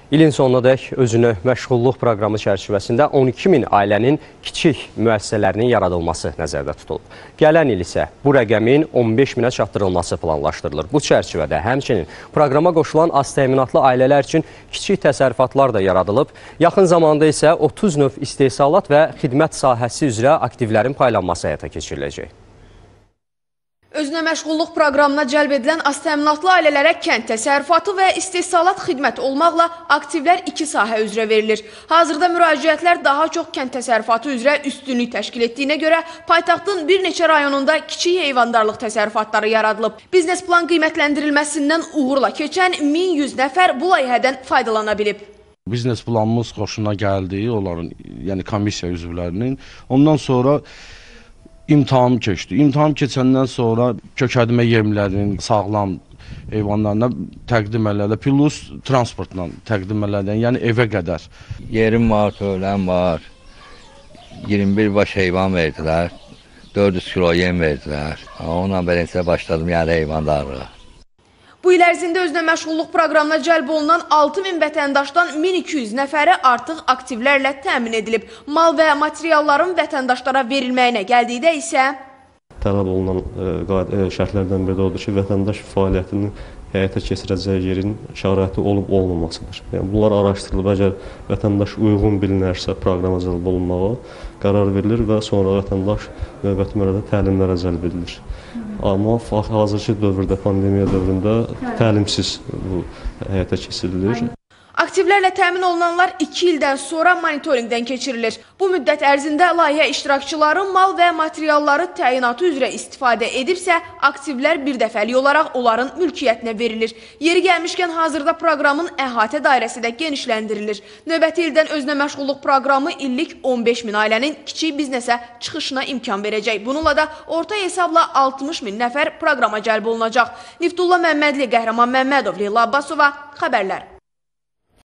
İlin sonunadək özünü məşğulluq proqramı çərçivəsində 12 min ailənin kiçik müəssisələrinin yaradılması nəzərdə tutulub. Gələn il isə bu rəqəmin 15 minə çatdırılması planlaşdırılır. Bu çərçivədə həmçinin proqrama qoşulan az təminatlı ailələr üçün kiçik təsərrüfatlar da yaradılıb. Yaxın zamanda isə 30 növ istehsalat və xidmət sahəsi üzrə aktivlərin paylanması həyata keçiriləcək. Özünə məşğulluq proqramına cəlb edilən az təminatlı ailələrə kənd təsərrüfatı və istehsalat xidmət olmaqla aktivlər 2 sahə üzrə verilir. Hazırda müraciətlər daha çox kənd təsərrüfatı üzrə üstünlük təşkil etdiyinə görə paytaxtın bir neçə rayonunda kiçik heyvandarlıq təsərrüfatları yaradılıb. Biznes plan qiymətləndirilməsindən uğurla keçən 1100 nəfər bu layihədən faydalana bilib. Biznes planımız xoşuna gəldi, onların, yəni komissiya üzvlərinin. Ondan sonra İmtahan keçdi. İmtahan keçəndən sonra kökəlmə yemlərinin sağlam heyvanlarına təqdim elədi, plus transportla təqdim elədi, yəni evə qədər. Yerim var, tövləm var, 21 baş heyvan verdilər, 400 kilo yem verdilər. Onunla beləcə başladım yəni heyvandarlığa. Bu il ərzində özünə məşğulluq proqramına cəlb olunan 6000 vətəndaşdan 1200 nəfəri artıq aktivlərlə təmin edilib. Mal və materialların vətəndaşlara verilməyinə gəldikdə isə tələb olunan şərtlərdən biri odur ki, vətəndaş fəaliyyətini həyata keçirəcəyi yerin şəraiti olub-olmamasıdır. Yəni, bunlar araşdırılıb, əgər vətəndaş uyğun bilinərsə proqrama cəlb olunmağa qərar verilir və sonra vətəndaş növbəti mərhələdə təlimlərə cəlb edilir. Amma hazırki dövrdə, pandemiya dövründə təlimsiz bu həyata keçirilir. Aktivlərlə təmin olunanlar 2 ildən sonra monitorinqdən keçirilir. Bu müddət ərzində layihə iştirakçıları mal və materialları təyinatı üzrə istifadə edibsə, aktivlər bir dəfəlik olaraq onların mülkiyyətinə verilir. Yeri gəlmişkən hazırda proqramın əhatə dairəsi də genişləndirilir. Növbəti ildən özünə məşğulluq proqramı illik 15 min ailənin kiçik biznesə çıxışına imkan verəcək. Bununla da orta hesabla 60 min nəfər proqrama cəlb olunacaq. Niftullah Məmmədli, Qəhrəman Məmmədov, Leyla Abbasova, xəbərlər.